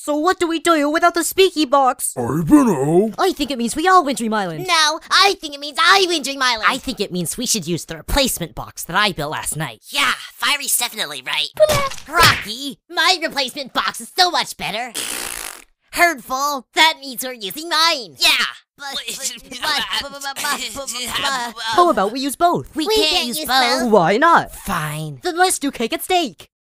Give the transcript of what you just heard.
So what do we do without the speaky box? I dunno. I think it means we all win Dream Island. No, I think it means I win Dream Island. I think it means we should use the replacement box that I built last night. Yeah, Fiery's definitely right. Rocky, my replacement box is so much better. Hurtful, that means we're using mine. Yeah. How about we use both? We can't use both. Why not? Fine. Then let's do cake and steak.